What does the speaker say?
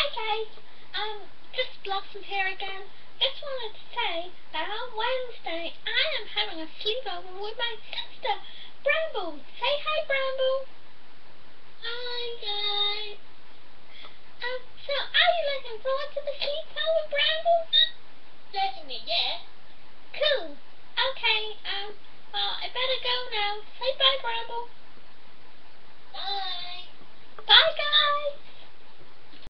guys, just Blossom here again. Just wanted to say that on Wednesday I am having a sleepover with my sister, Bramble. Say hi, Bramble. Hi, guys. So are you looking forward to the sleepover, Bramble? Certainly, yes. Cool. Okay, well, I better go now. Say bye, Bramble. Bye. Bye, guys.